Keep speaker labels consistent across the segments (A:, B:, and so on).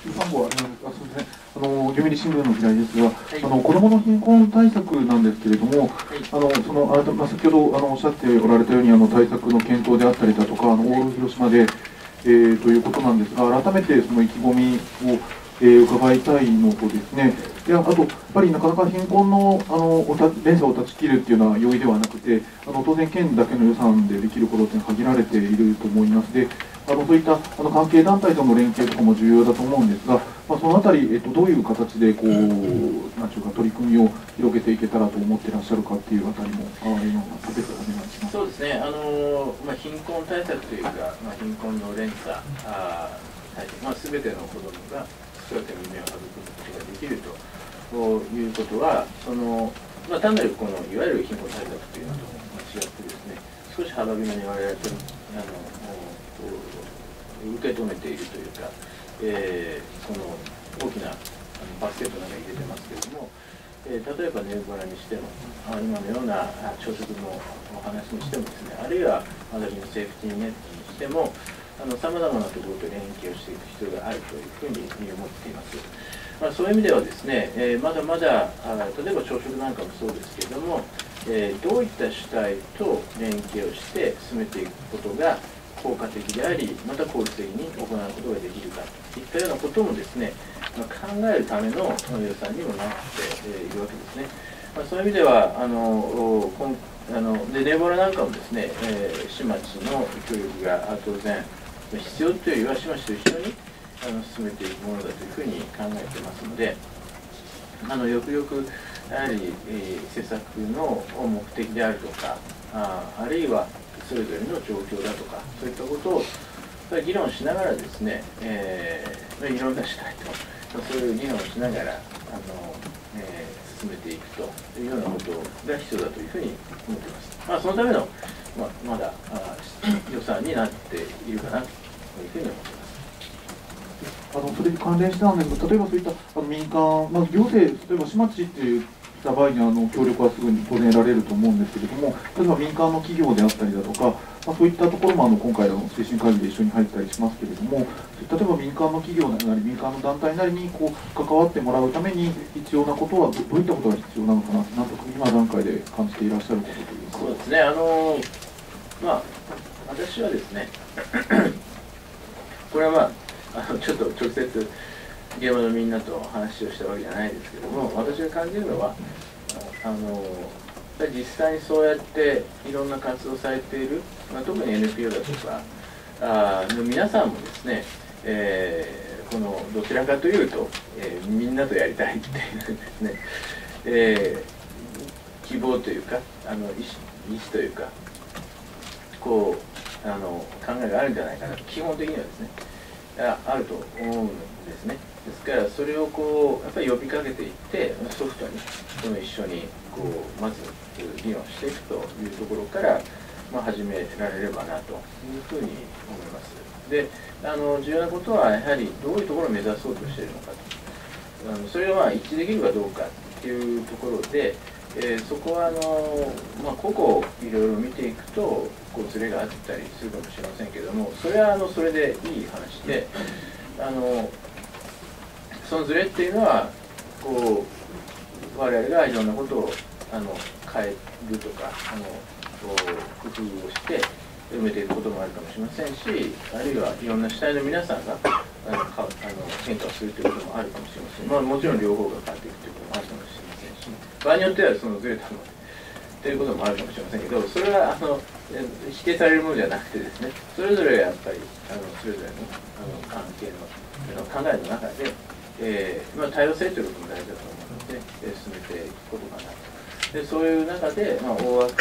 A: 13号は、すみません、読売新聞の平井ですが、はい、子どもの貧困対策なんですけれども、はい、先ほどおっしゃっておられたように、対策の検討であったりだとか、オール広島で、ということなんですが、改めてその意気込みを、伺いたいのとですね、あと、やっぱりなかなか貧困の連鎖を断ち切るっていうのは容易ではなくて、当然、県だけの予算でできることって限られていると思います。でそういった関係団体との連携とかも重要だと思うんですが、そのあたり、どういう形でこう、なんていうか、取り組みを広げていけたらと思っていらっしゃるかっていうあたりも、お願いします。
B: そうですね、貧困対策というか、貧困の連鎖対策、すべての子どもが健やかに夢を育むことができるということは、単なるいわゆる貧困対策というのと違ってですね、少し幅広に我々と受け止めているというか、その大きなバスケットの中に入れてますけれども、例えばネブラにしても、今のような朝食のお話にしてもですね、あるいは私のセーフティーネットにしても、さまざまなところと連携をしていく必要があるというふうに思っています。そういう意味ではですね、まだまだ例えば朝食なんかもそうですけれども、どういった主体と連携をして進めていくことが効果的であり、また効率的に行うことができるかといったようなこともですね、考えるための予算にもなっているわけですね。そういう意味ではネボラなんかもですね、市町の協力が当然必要というよりは市町と一緒に進めていくものだというふうに考えていますので、よくよくやはり、施策の目的であるとか、あるいはそれぞれの状況だとか、そういったことを議論しながらですね、いろんな主体とそういう議論をしながら進めていくというようなことが必要だというふうに思っています。そのための、まだ予算になっているかなというふうに思っています。
A: それに関連してなんですが、例えばそういった民間、行政、例えば市町っていった場合に協力はすぐに当然得られると思うんですけれども、例えば民間の企業であったりだとか、そういったところも今回の推進会議で一緒に入ったりしますけれども、例えば民間の企業なり民間の団体なりに関わってもらうために必要なことはどういったことが必要なのかな、なんと今段階で感じていらっしゃることというか。
B: そうですね、私はですね、これはちょっと直接現場のみんなと話をしたわけじゃないですけども、私が感じるのは実際にそうやっていろんな活動されている、特に NPO だとかの皆さんもですね、どちらかというと、みんなとやりたいっていうですね、希望というか意思というか考えがあるんじゃないかなと、基本的にはですねあると思うんですね。ですからそれをやっぱり呼びかけていってソフトに一緒にまず議論していくというところから、始められればなというふうに思います。で重要なことはやはりどういうところを目指そうとしているのかと、それが一致できるかどうかっていうところで、そこは個々いろいろ見ていくとズレがあったりするかもしれませんけれども、それはそれでいい話で、そのズレっていうのは我々がいろんなことを変えるとか工夫をして埋めていくこともあるかもしれませんし、あるいはいろんな主体の皆さんが変化をするということもあるかもしれません。もちろん両方が変わっていくということもあるかもしれませんし、場合によってはそのずれたものということもあるかもしれませんけど、それは否定されるものじゃなくてですね、それぞれやっぱりそれぞれの関係の考えの中で、多様性ということも大事だと思うので、進めていくことかなと。でそういう中で、大枠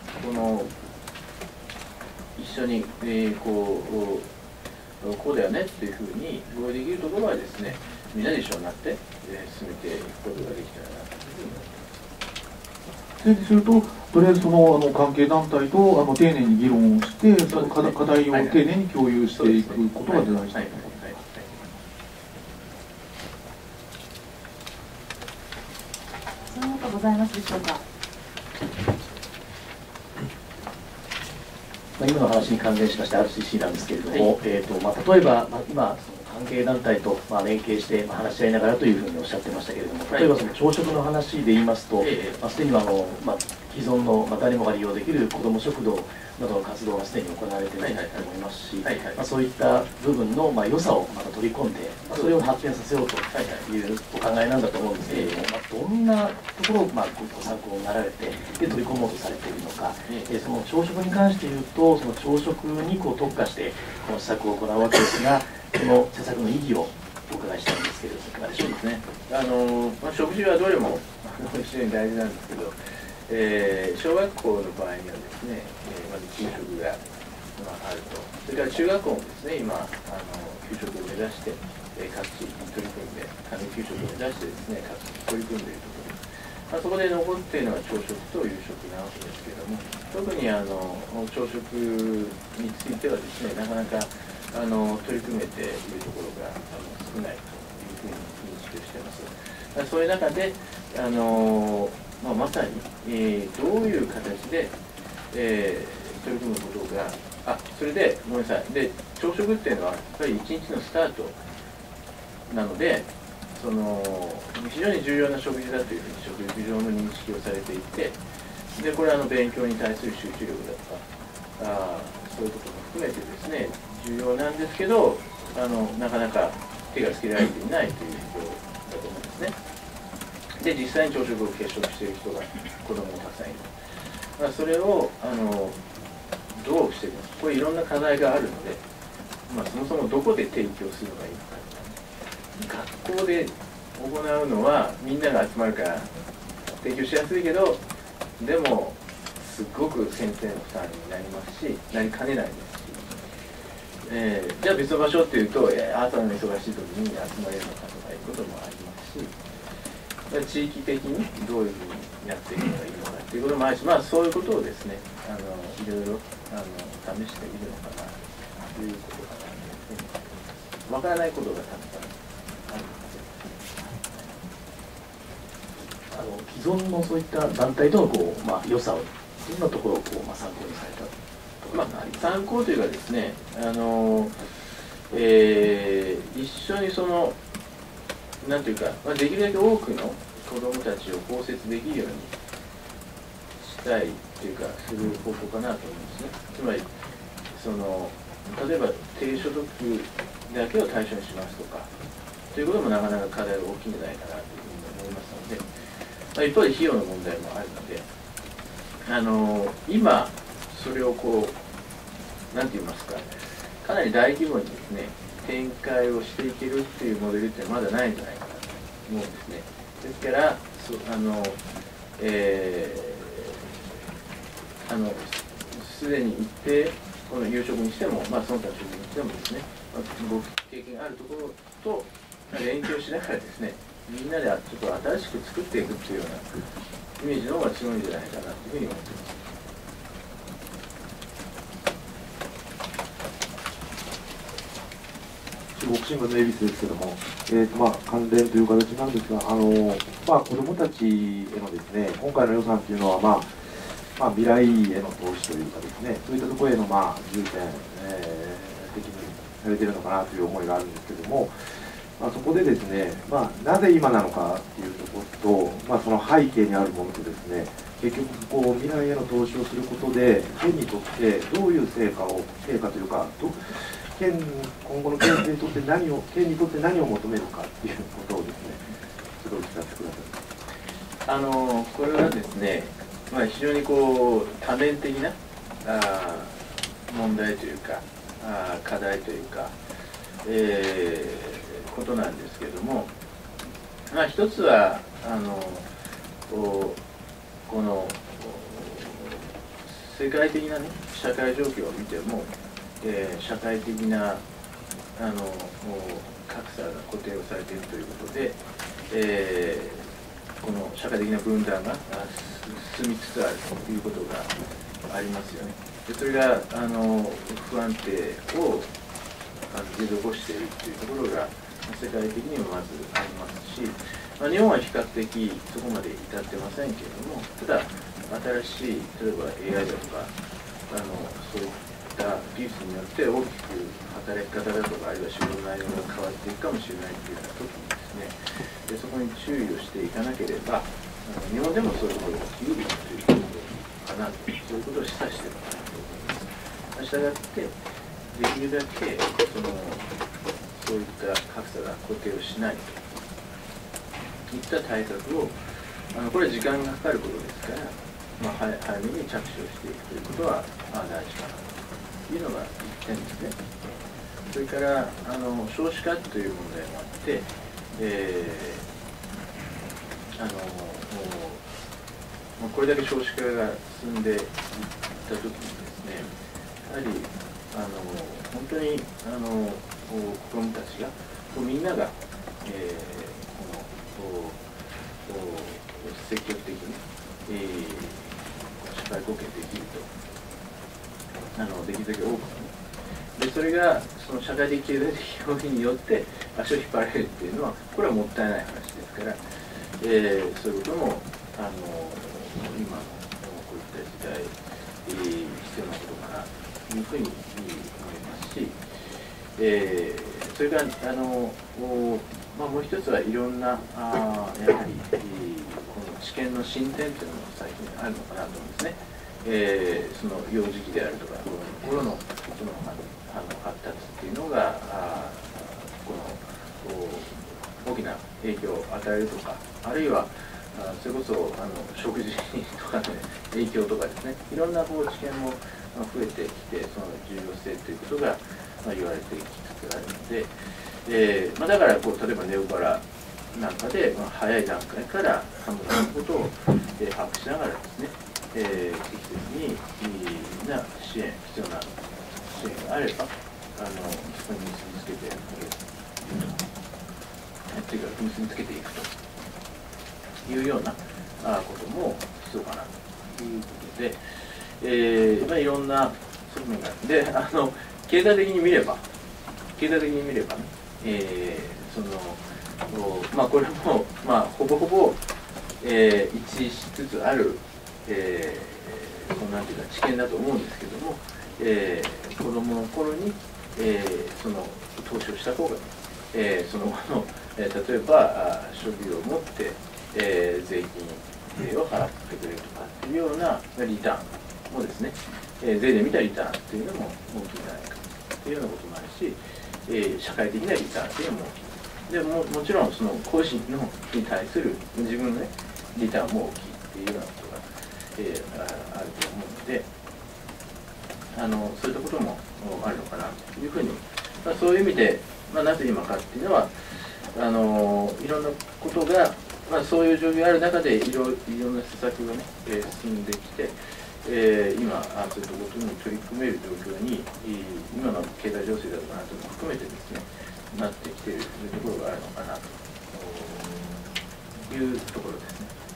B: 一緒に、こうだよねっていうふうに合意できるところはですね、みんなで一緒になって、進めていくことができたらなというふうに思います。
A: 整理すると、とりあえずその関係団体と丁寧に議論をして、その課題を丁寧に共有していくことが大事だと思います。
C: その他ございますでしょうか。
D: 今の話に関連しまして RCC なんですけれども、例えば、今その関関係団体と連携して話し合いながらというふうにおっしゃってましたけれども、例えばその朝食の話で言いますと、すでには既存の誰もが利用できる子ども食堂などの活動がすでに行われていると思いますし、そういった部分の良さをまた取り込んで、それを発展させようというお考えなんだと思うんですけれども、どんなところをご参考になられてで取り込もうとされているのか、その朝食に関して言うと、その朝食に特化してこの施策を行うわけですが、その施策の意義をお伺いしたいんですけれども、いかがでしょうか。
B: そうですね。食事はどれも非常に大事なんですけど、小学校の場合にはですね、まず給食が、あると。それから中学校もですね、今給食を目指して、各地に取り組んで、給食を目指してですね、各地に取り組んでいるところ。そこで残っているのが朝食と夕食なわけですけれども、特に朝食についてはですね、なかなか取り組めているところが少ないというふうに認識をしています。そういう中でまさに、どういう形で、取り組むことが、それで、ごめんなさい、で、朝食っていうのは、やっぱり一日のスタートなので、非常に重要な食事だというふうに、食事上の認識をされていて、で、これは勉強に対する集中力だとか、そういうことも含めてですね、重要なんですけど、なかなか手がつけられていないということだと思うんですね。で、実際に朝食を欠食している人が、子供もたくさんいる。それをどうしていくのか、これいろんな課題があるので、そもそもどこで提供するのがいいのか。学校で行うのはみんなが集まるから提供しやすいけど、でもすっごく先生の負担になりますし、なりかねないですし、じゃあ別の場所っていうと、朝の忙しい時に集まれるのかとかいうこともありますし、地域的にどういうふうにやっていくのがいいのかということもあるし、そういうことをですね、いろいろ試しているのかなということかなというふうに、わからないことがたくさんある
D: ので、既存のそういった団体との良さをどんなところを参考にされたとかありますか。
B: 参考というかですね、一緒になんというか、できるだけ多くの子どもたちを包摂できるようにしたいというか、する方法かなと思うんですね。つまり、例えば低所得だけを対象にしますとか、ということもなかなか課題が大きいんじゃないかなというふうに思いますので、一方で費用の問題もあるので、今、それをなんて言いますか、かなり大規模にですね、展開をしていけるっていうモデルってまだないんじゃないかなと思うんですね。ですから、すでに行って、この夕食にしても、その他の食事にしてもですね、ご経験があるところと連携をしながらですね、みんなでちょっと新しく作っていくっていうようなイメージの方が強いんじゃないかなというふうに思っています。
E: 中国新聞の恵比寿ですけども、関連という形なんですが、子どもたちへのですね、今回の予算というのは、未来への投資というかですね、そういったところへの重点、的にされているのかなという思いがあるんですけども、そこでですね、なぜ今なのかっていうところと、その背景にあるものとですね、結局未来への投資をすることで、県にとってどういう成果というか、今後の県政にとって県にとって何を求めるかっていうことをですね、ちょっとお聞かせください。
B: これはですね、非常に多面的な問題というか、課題というか、ことなんですけれども、一つはこの世界的な、社会状況を見ても、社会的な格差が固定をされているということで、この社会的な分断が進みつつあるということがありますよね。でそれが不安定を持続をしているというところが世界的にもまずありますし、日本は比較的そこまで至ってませんけれども、ただ新しい例えば AI だとかそういった技術によって大きく発働き方だとか、あるいは仕事内容が変わっていくかもしれないというような時にですね、そこに注意をしていかなければ、日本でもそういうことが起きうるということかなと、そういうことを示唆しているのかなと思います。したがって、できるだけそういった格差が固定をしないといった対策を、これは時間がかかることですから、早めに着手をしていくということは大事かなというのが1点ですね。それから少子化という問題もあって、これだけ少子化が進んでいったときにですね、やはり本当に子どもたちがみんなが、積極的に、社会貢献できるとできるだけ多くね、でそれがその社会的経済的要因によって足を引っ張られるっていうのはこれはもったいない話ですから、そういうことも今のこういった時代、必要なことかなというふうに思いますし、それからもう一つはいろんなやはりこの知見の進展というのも最近あるのかなと思うんですね。その幼児期であるとか子どもの頃の発達っていうのが大きな影響を与えるとか、あるいはそれこそ食事とかの影響とかですね、いろんな知見も増えてきて、その重要性ということが言われてきつつあるので、だから例えばネオバラなんかで、早い段階からさまざまなことを把握しながらですね、適切に支援、必要な支援があれば、そこに結びつけていくというようなことも必要かなということで、いろんな側面があって、経済的に見ればね、これも、ほぼほぼ、一致しつつある、なんていうか知見だと思うんですけども、子どもの頃に、投資をした方が、その後の、例えば所有を持って、税金を払ってくれるとかっていうようなリターンもですね、税で見たリターンっていうのも大きいんじゃないかというようなこともあるし、社会的なリターンっていうのも大きい。でもちろんその個人に対する自分のねリターンも大きいっていうようなことが、あると思うので、そういったこともあるのかなというふうに、そういう意味で、なぜ今かっていうのは、いろんなことが、そういう状況がある中でいろんな施策がね、進んできて、今そういったことに取り組める状況に今の経済情勢だとかなども含めてですねなってきているところがあるのかなというところですね。